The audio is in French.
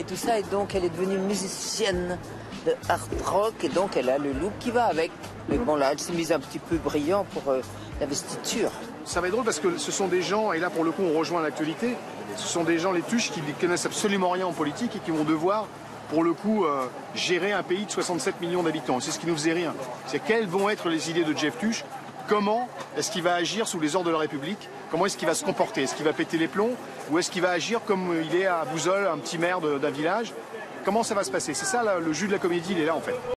et tout ça. Et donc, elle est devenue musicienne de hard rock. Et donc, elle a le look qui va avec. Mais bon, là, elle s'est mise un petit peu brillant pour la vestiture. Ça va être drôle parce que ce sont des gens, et là pour le coup on rejoint l'actualité, ce sont des gens, les Tuches, qui ne connaissent absolument rien en politique et qui vont devoir, pour le coup, gérer un pays de 67 millions d'habitants. C'est ce qui nous faisait rire. C'est quelles vont être les idées de Jeff Tuche, comment est-ce qu'il va agir sous les ordres de la République, comment est-ce qu'il va se comporter, est-ce qu'il va péter les plombs ou est-ce qu'il va agir comme il est à Bouzol, un petit maire d'un village. Comment ça va se passer? C'est ça là, le jus de la comédie, il est là en fait.